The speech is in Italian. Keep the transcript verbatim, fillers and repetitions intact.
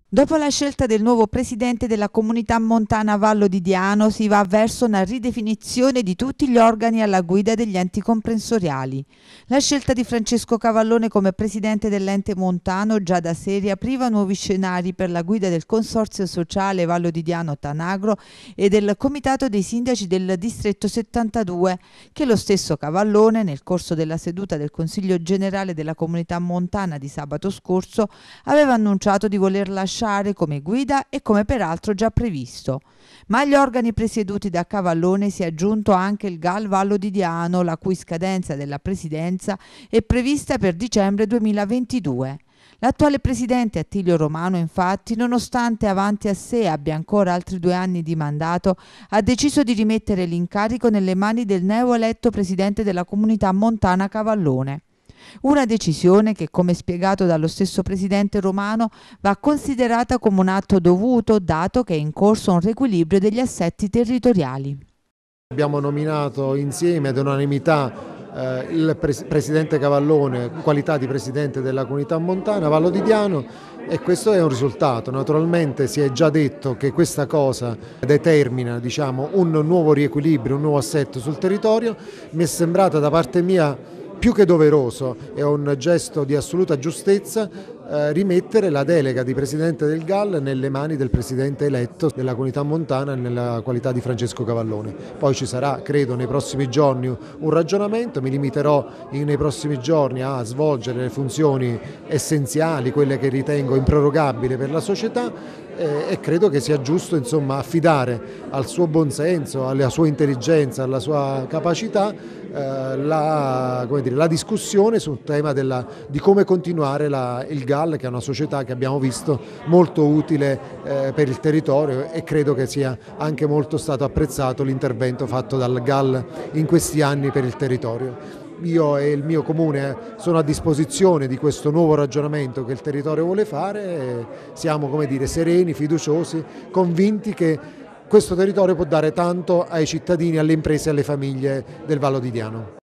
Dopo la scelta del nuovo presidente della comunità montana Vallo di Diano si va verso una ridefinizione di tutti gli organi alla guida degli enti comprensoriali. La scelta di Francesco Cavallone come presidente dell'ente montano già da sé riapriva nuovi scenari per la guida del consorzio sociale Vallo di Diano Tanagro e del comitato dei sindaci del distretto settantadue, che lo stesso Cavallone nel corso della seduta del Consiglio generale della comunità montana di sabato scorso aveva annunciato di voler lasciare come guida e come peraltro già previsto. Ma agli organi presieduti da Cavallone si è aggiunto anche il G A L Vallo di Diano, la cui scadenza della presidenza è prevista per dicembre duemilaventidue. L'attuale presidente Attilio Romano, infatti, nonostante avanti a sé abbia ancora altri due anni di mandato, ha deciso di rimettere l'incarico nelle mani del neoeletto presidente della comunità montana Cavallone. Una decisione che, come spiegato dallo stesso presidente Romano, va considerata come un atto dovuto, dato che è in corso un riequilibrio degli assetti territoriali. Abbiamo nominato insieme ad unanimità eh, il pres presidente Cavallone in qualità di presidente della comunità montana Vallo di Diano, e questo è un risultato. Naturalmente si è già detto che questa cosa determina, diciamo, un nuovo riequilibrio, un nuovo assetto sul territorio. Mi è sembrata da parte mia più che doveroso, è un gesto di assoluta giustezza, eh, rimettere la delega di presidente del G A L nelle mani del presidente eletto della comunità montana nella qualità di Francesco Cavallone. Poi ci sarà, credo, nei prossimi giorni un ragionamento, mi limiterò in, nei prossimi giorni a svolgere le funzioni essenziali, quelle che ritengo improrogabili per la società, eh, e credo che sia giusto, insomma, affidare al suo buonsenso, alla sua intelligenza, alla sua capacità La, come dire, la discussione sul tema della, di come continuare la, il G A L, che è una società che abbiamo visto molto utile eh, per il territorio, e credo che sia anche molto stato apprezzato l'intervento fatto dal G A L in questi anni per il territorio. Io e il mio comune sono a disposizione di questo nuovo ragionamento che il territorio vuole fare, e siamo, come dire, sereni, fiduciosi, convinti che questo territorio può dare tanto ai cittadini, alle imprese e alle famiglie del Vallo di Diano.